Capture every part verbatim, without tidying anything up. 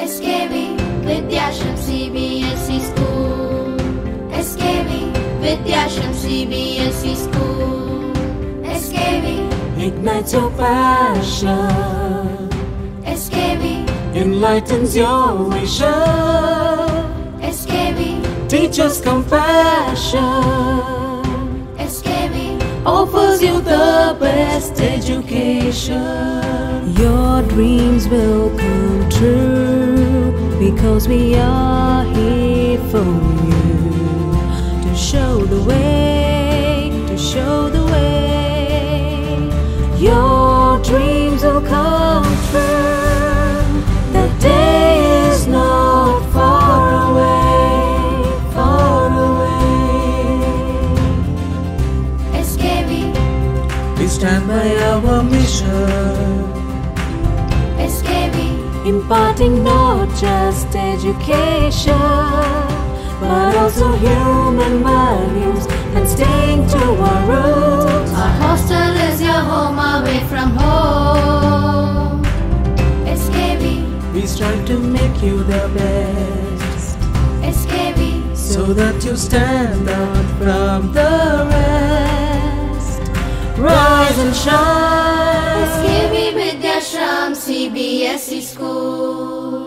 S K V Vidyashram C B S E School. S K V Vidyashram C B S E School. S K V ignites your passion. S K V Enlightens your vision. S K V Teaches compassion. S K V Offers you the best education. Your dreams will come true, because we are here for you, to show the way, to show the way. Your dreams will come true. The day is not far away, far away. S K V We stand by our mission, S K V imparting not just education, but also human values and staying true to our roots. Our hostel is your home away from home. S K V We strive to make you the best, S K V so that you stand out from the rest. Rise and shine. S K V Vidyashram C B S E School.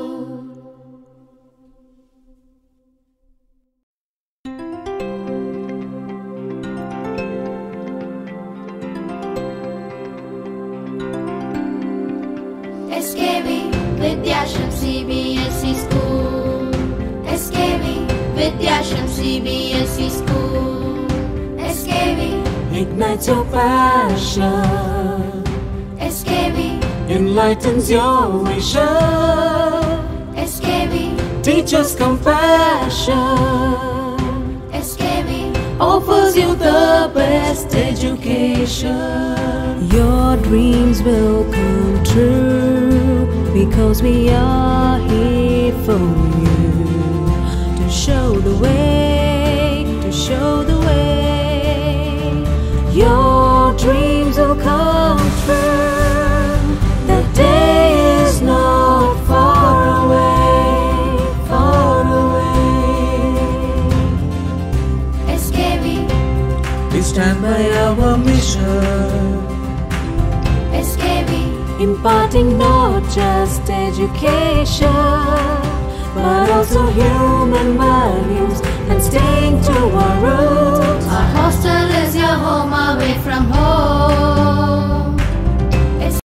S K V Vidyashram C B S E School. S K V Vidyashram C B S E School. S K V Ignites your passion. S K V Enlightens your vision. S K V Teaches compassion. S K V Offers you the best education. Your dreams will come true, because we are here for you, to show the way, to show the way. Your dreams will come true. The day is not far away, far away. S K V We stand by our mission, S K V imparting not just education, but also human values and staying true to our roots. Our hostel is your home away from home.